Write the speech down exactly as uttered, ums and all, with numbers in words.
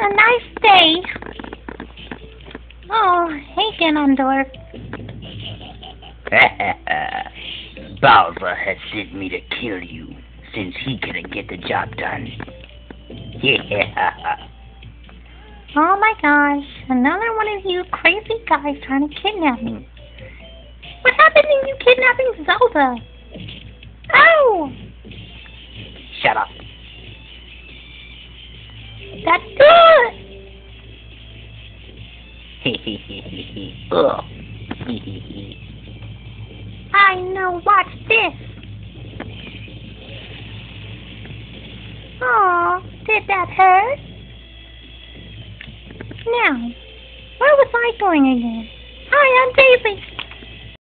a nice day. Oh, hey, ganondorf. Bowser has sent me to kill you, since he couldn't get the job done. Yeah. Oh my gosh, another one of you crazy guys trying to kidnap me. What happened to you kidnapping Zelda? Oh! Shut up. That's good! Ugh. I know, watch this. Aw, did that hurt? Now, where was I going again? Hi, I'm Daisy.